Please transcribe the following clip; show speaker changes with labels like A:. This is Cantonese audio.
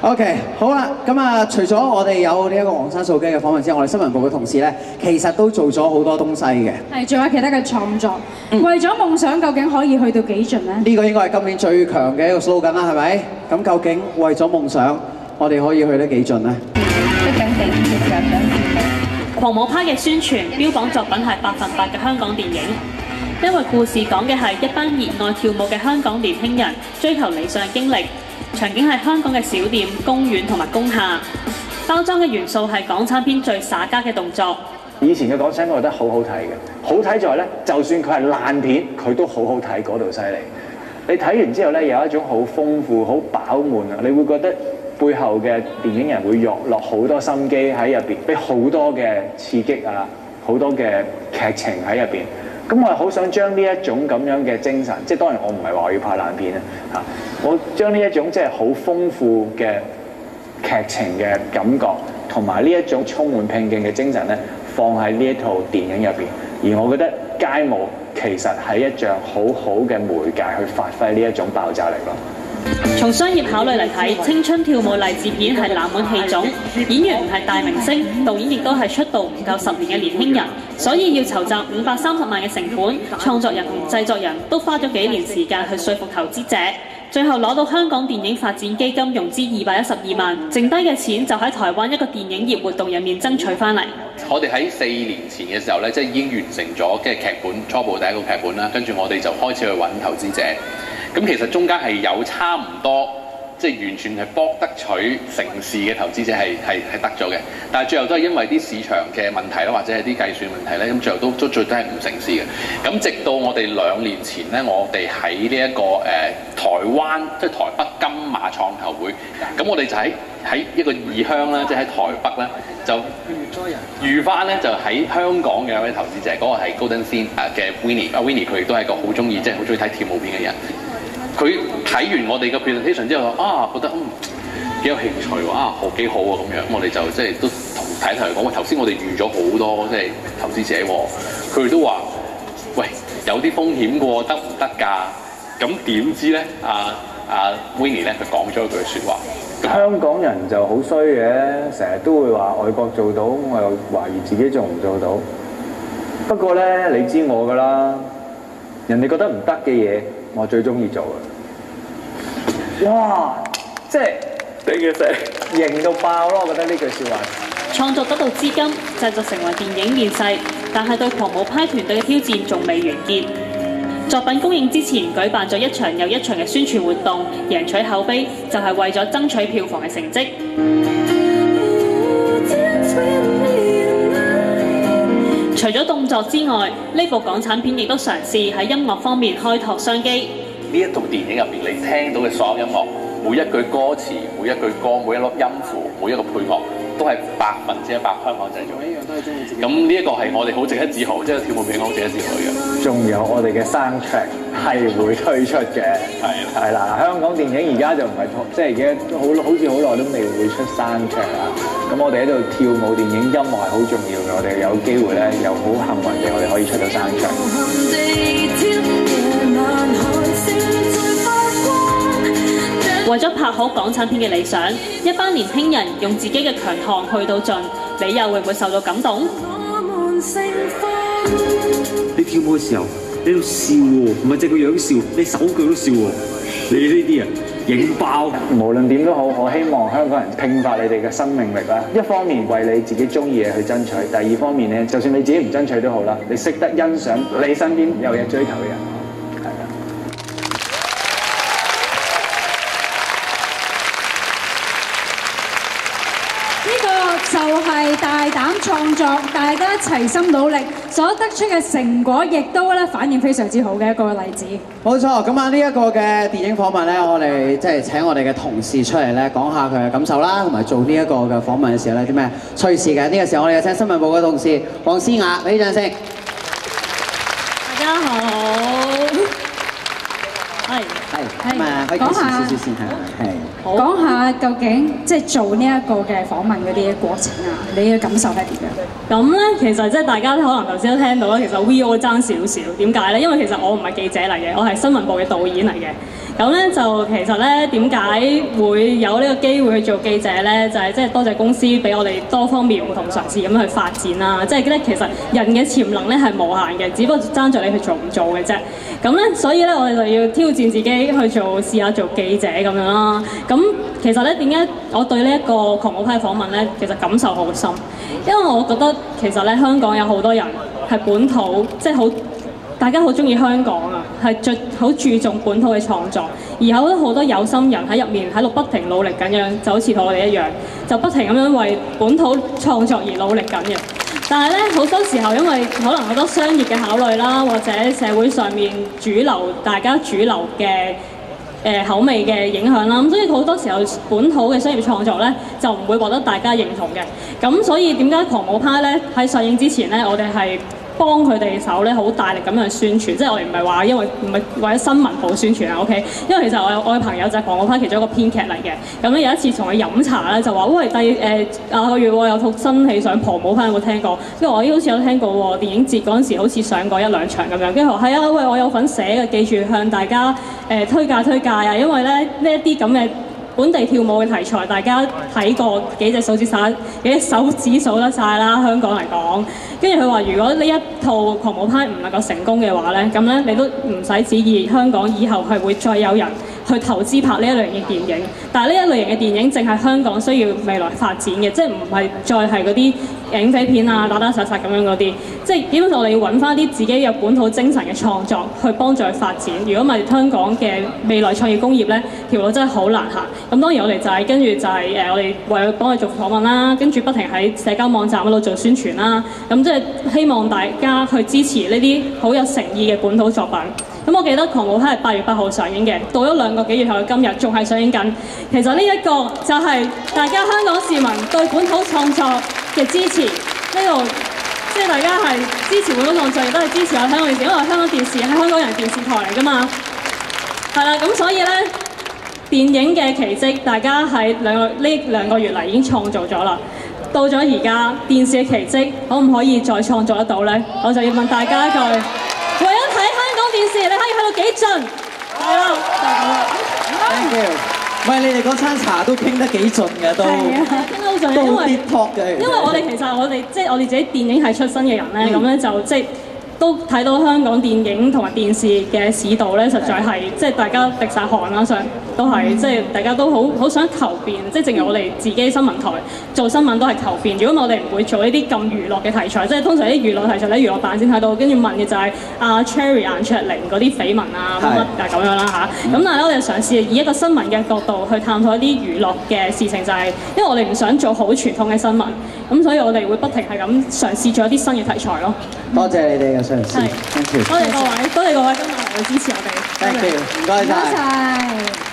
A: OK， 好啦，咁啊，除咗我哋有呢一個昂山素姬嘅訪問之外，我哋新聞部嘅同事咧，其實都做咗好多東西嘅。
B: 係，仲有其他嘅創作。為咗夢想，究竟可以去到幾盡呢？
A: 呢個應該係今年最強嘅一個 slogan 啦，係咪？咁究竟為咗夢想，我哋可以去得幾盡呢？
C: 狂舞派嘅宣傳標榜作品係100%嘅香港電影，因為故事講嘅係一班熱愛跳舞嘅香港年輕人追求理想嘅經歷。場景係香港嘅小店、公園同埋工廈，包裝嘅元素係港產片最耍家嘅動作。
D: 以前嘅港產片我覺得好好睇嘅，好睇在咧，就算佢係爛片，佢都好好睇，嗰度犀利。你睇完之後咧，有一種好豐富、好飽滿啊！你會覺得背後嘅電影人會落好多心機喺入邊，俾好多嘅刺激啊，好多嘅劇情喺入邊。咁我係好想將呢一種咁樣嘅精神，即係當然我唔係話我要拍爛片啊，我將呢一種即係好豐富嘅劇情嘅感覺，同埋呢一種充滿拼勁嘅精神咧，放喺呢一套電影入邊。而我覺得街舞其實係一樣好好嘅媒介去發揮呢一種爆炸力咯。
C: 從商業考慮嚟睇，青春跳舞勵志片係冷門戲種，演員唔係大明星，導演亦都係出道唔夠10年嘅年輕人，所以要籌集530萬嘅成本，創作人同製作人都花咗幾年時間去說服投資者，最後攞到香港電影發展基金融資212萬，剩低嘅錢就喺台灣一個電影業活動入面爭取翻嚟。
E: 我哋喺4年前嘅時候咧，即係已經完成咗嘅劇本初步第一個劇本啦，跟住我哋就開始去揾投資者。咁其實中間係有差唔多，即係完全係博得取成事嘅投資者係得咗嘅，但係最後都係因為啲市場嘅問題啦，或者係啲計算問題咧，咁最後都最都係唔成事嘅。咁直到我哋2年前咧，我哋喺呢一個台灣即係台北金馬創投會，咁我哋就喺一個異鄉啦，即係喺台北咧，就遇翻咧就喺香港嘅一位投資者，嗰個係 Golden Scene 嘅 Winnie，Winnie 佢亦都係個好中意即係好中意睇跳舞片嘅人。佢睇完我哋嘅 presentation 之後覺得幾有興趣喎，幾好喎咁樣，我哋就即係都同睇頭嚟講，頭先我哋預咗好多即係投資者喎，佢哋都話：喂，有啲風險喎，得唔得㗎？咁點知咧？Winnie 咧，佢講咗一句説話。
D: 香港人就好衰嘅，成日都會話外國做到，我又懷疑自己做唔做到。不過咧，你知我㗎啦，人哋覺得唔得嘅嘢，我最中意做嘅。哇！即係頂嘅聲，型到爆咯！我覺得呢句説話。
C: 創作得到資金，製作成為電影面世，但係對狂舞派團隊嘅挑戰仲未完結。作品公映之前舉辦咗一場又一場嘅宣傳活動，贏取口碑，就係為咗爭取票房嘅成績。除咗動作之外，呢部港產片亦都嘗試喺音樂方面開拓商機。
E: 呢一套電影入邊，你聽到嘅所有音樂，每一句歌詞、每一句歌、每一粒音符、每一個配樂，都係100%香港製造。咁呢一個係我哋好值得自豪，即係跳舞片好值得自豪嘅。
D: 仲有我哋嘅 soundtrack 係會推出嘅，係啦。香港電影而家就唔係即係而家都好似好耐都未會出 soundtrack 啦。咁我哋喺度跳舞電影音樂係好重要嘅，我哋有機會咧，又好幸運嘅，我哋可以出到 soundtrack。
C: 為咗拍好港產片嘅理想，一班年輕人用自己嘅強項去到盡，你又會唔會受到感動？
F: 你跳舞嘅時候，你喺度笑喎，唔係淨個樣笑，你手腳都笑喎。你呢啲啊，影爆！
D: 無論點都好，我希望香港人迸發你哋嘅生命力啦。一方面為你自己中意嘅去爭取，第二方面咧，就算你自己唔爭取都好啦，你識得欣賞你身邊有嘢追求嘅人。
B: 就係大膽創作，大家齊心努力所得出嘅成果，亦都咧反應非常之好嘅一個例子。
A: 冇錯，咁啊呢一個嘅電影訪問咧，我哋即係請我哋嘅同事出嚟咧講下佢嘅感受啦，同埋做呢一個嘅訪問嘅時候咧啲咩趣事嘅。呢個時候我哋有請新聞部嘅同事黃思雅，俾啲掌聲。
C: 大家好，
A: 可以介紹少少先係。
B: 講下究竟即係做呢一個嘅訪問嗰啲過程啊，你嘅感受係點樣？
C: 咁咧，其實即係大家可能頭先都聽到啦，其實 VO 爭少少，點解咧？因為其實我唔係記者嚟嘅，我係新聞部嘅導演嚟嘅。 咁咧就其實咧點解會有呢個機會去做記者咧？就係即係多謝公司俾我哋多方面唔同嘗試咁樣去發展啦。即係咧其實人嘅潛能咧係無限嘅，只不過爭在你去做唔做嘅啫。咁咧所以咧我哋就要挑戰自己去試下做記者咁樣啦。咁其實咧點解我對呢一個狂舞派訪問咧，其實感受好深，因為我覺得其實咧香港有好多人係本土，即係好。大家好中意香港啊，係好注重本土嘅創作，而有好多有心人喺入面喺度不停努力緊樣，就好似同我哋一樣，就不停咁樣為本土創作而努力緊嘅。但係咧好多時候因為可能好多商業嘅考慮啦，或者社會上面大家主流嘅口味嘅影響啦，咁所以好多時候本土嘅商業創作咧就唔會獲得大家認同嘅。咁所以點解狂舞派咧喺上映之前咧，我哋係幫佢哋手咧，好大力咁樣宣傳，即係我哋唔係話因為唔係為咗新聞部宣傳啊 ，OK？ 因為其實我嘅朋友就係狂舞派其中一個編劇嚟嘅，咁咧有一次同佢飲茶咧，就話喂下個月有套新戲上狂舞派有冇聽過？跟住我好似有聽過喎，電影節嗰陣時好似上過一兩場咁樣，跟住話係啊，喂我有份寫嘅，記住向大家推介啊，因為咧呢一啲咁嘅本地跳舞嘅題材，大家睇過幾隻手指數得晒啦，香港嚟講。跟住佢話：如果呢一套狂舞派唔能夠成功嘅話咧，咁咧你都唔使指意香港以後係會再有人去投資拍呢一類型嘅電影。但係呢一類型嘅電影，淨係香港需要未來發展嘅，即係唔係再係嗰啲警匪片啊、打打殺殺咁樣嗰啲。即係基本上我哋要揾翻啲自己有本土精神嘅創作去幫助佢發展。如果唔係香港嘅未來創意工業咧，條路真係好難行。咁當然我哋就係跟住就係我哋為咗幫佢做訪問啦，跟住不停喺社交網站嗰度做宣傳啦。咁即係希望大家去支持呢啲好有誠意嘅本土作品。咁我記得狂舞派係8月8號上映嘅，到咗2個幾月後嘅今日仲係上映緊。其實呢一個就係大家香港市民對本土創作嘅支持。呢度即係大家係支持本土創作，亦都係支持我香港電視，因為香港電視係香港人電視台嚟㗎嘛。係啦，咁所以咧，電影嘅奇蹟，大家喺呢2個月嚟已經創造咗啦。到咗而家，電視嘅奇蹟可唔可以再創造得到咧？我就要問大家一句：為咗睇香港電視，你可以去到幾盡？係啦，就係咁啦。
A: Thank you。喂，你哋嗰餐茶都傾得幾盡嘅都，
C: 傾得好盡，
A: 都好 deep talk 嘅。
C: 因為我哋其實即係我哋自己電影系出身嘅人咧，咁咧就即係。都睇到香港電影同埋電視嘅市道咧，實在係即係大家滴晒汗啦，都係即係大家都好想求變，即係正如我哋自己新聞台做新聞都係求變。如果我哋唔會做呢啲咁娛樂嘅題材，即係通常啲娛樂題材喺娛樂版先睇到，跟住問嘅就係Cherry 顏卓靈嗰啲緋聞啊乜乜咁樣啦嚇。咁但係咧，我哋嘗試以一個新聞嘅角度去探討一啲娛樂嘅事情，就係因為我哋唔想做好傳統嘅新聞，咁所以我哋會不停係咁嘗試做一啲新嘅題材咯。
A: 多謝你哋嘅嘗試。
C: Thank you。多謝各位，今日嚟支持我哋。
A: Thank you，唔該晒。